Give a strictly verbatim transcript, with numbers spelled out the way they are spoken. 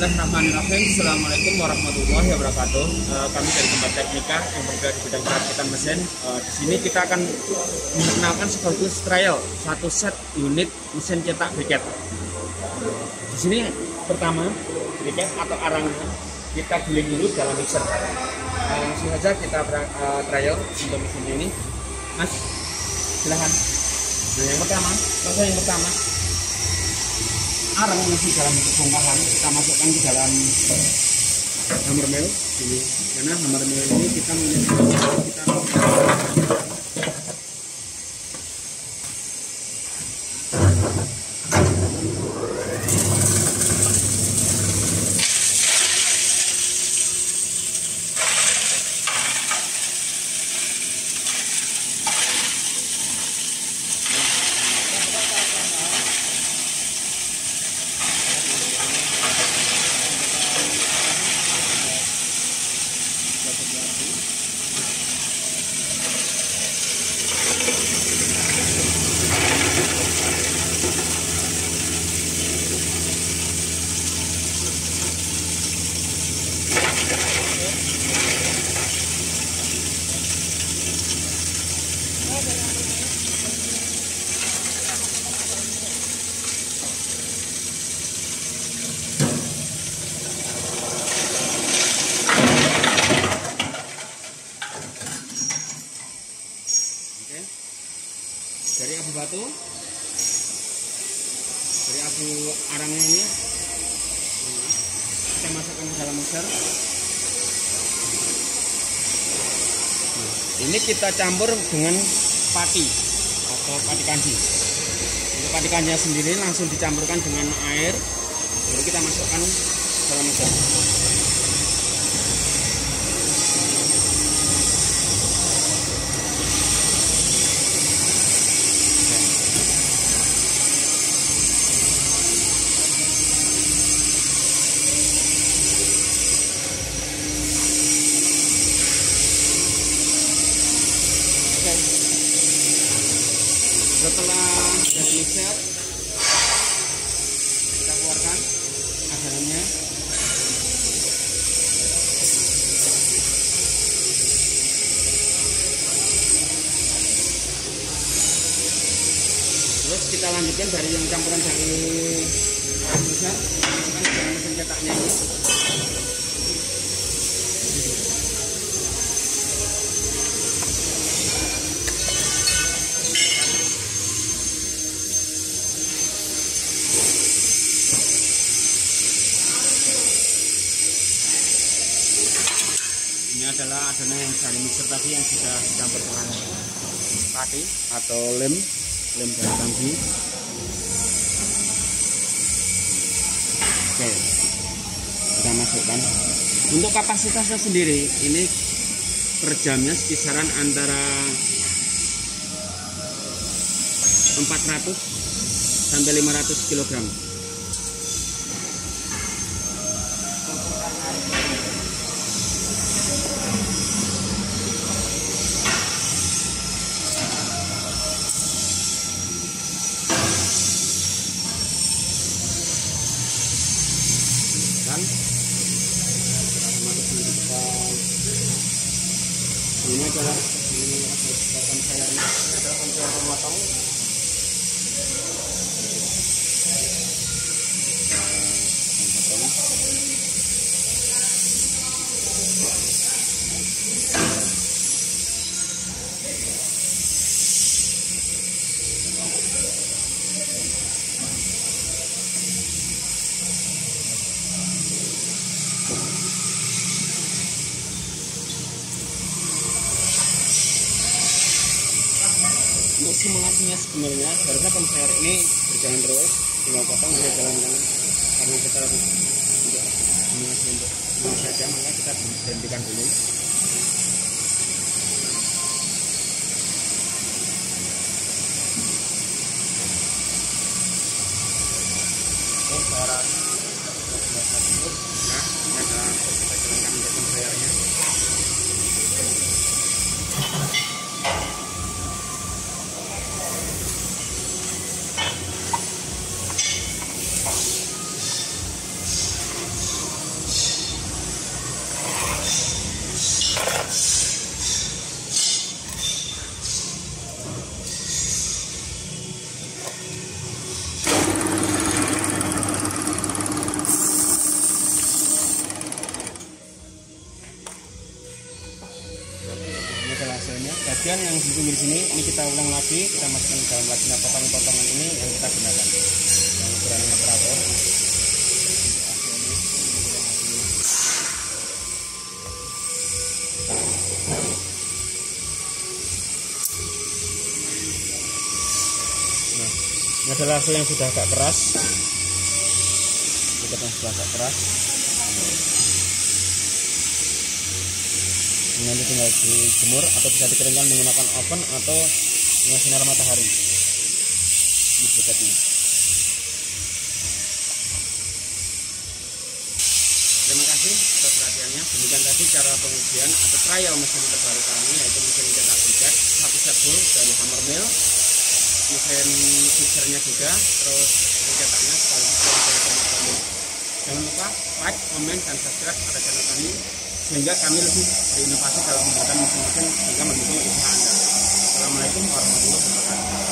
Bismillahirrahmanirrahim. Assalamualaikum warahmatullahi wabarakatuh. Uh, kami dari Tempat Teknika yang bergerak di bidang perakitan mesin. Uh, di sini kita akan mengenalkan sekaligus trial satu set unit mesin cetak briket. Di sini pertama briket atau arangnya kita giling dulu dalam mixer. Uh, langsung saja kita uh, trial untuk mesin ini, Mas. Silahkan. Nah, yang pertama, proses yang pertama. Arang masih dalam bentuk bongkahan, kita masukkan ke dalam hammer mill ini, karena hammer mill ini kita menyesuaikan kita dari abu batu, dari abu arangnya ini kita masukkan ke dalam mixer. Ini kita campur dengan pati atau pati kanji. Untuk pati kanjinya sendiri langsung dicampurkan dengan air, baru kita masukkan ke dalam mixer. Setelah dari mixer kita keluarkan adonannya. Terus kita lanjutkan dari yang campuran dari mixer, masukkan ke dalam mesin cetaknya ini. Ini adalah adonan yang dari mixer tadi yang sudah dicampur dengan pati atau lem, lem dari kanji. Oke, kita masukkan. Untuk kapasitasnya sendiri, ini per jamnya kisaran antara empat ratus sampai lima ratus kilogram. Ini adalah ini potong sayurnya, ini adalah sayur pemotong. Untuk simulasinya sebenarnya seharusnya pemsayur ini berjalan terus, tinggal potong dia jalan-jalan. Karena kita untuk simulasi untuk simulasi saja, maka kita berhentikan dulu. Oke, seorang nah, ini adalah kita jalankan untuk pemsayurnya. kemudian yang di pinggir sini ini kita ulang lagi, kita masukkan ke dalam lagi potongan-potongan ini yang kita gunakan yang ukuran operator. Nah, ini adalah hasil yang sudah agak keras. Kita yang sudah agak keras. Nanti tinggal dijemur atau bisa dikeringkan menggunakan oven atau dengan sinar matahari. Ini berikutnya. Terima kasih atas perhatiannya. Demikian tadi cara pengujian atau trial mesin terbaru kami, yaitu mesin cetak briket satu set full dari Hammer Mill, mesin fixernya juga, terus pencetaknya sekaligus dari channel kami. Jangan lupa like, comment, dan subscribe pada channel kami sehingga kami lebih berinovasi dalam membuat mesin-mesin sehingga mendukung usaha Anda. Assalamualaikum warahmatullahi wabarakatuh.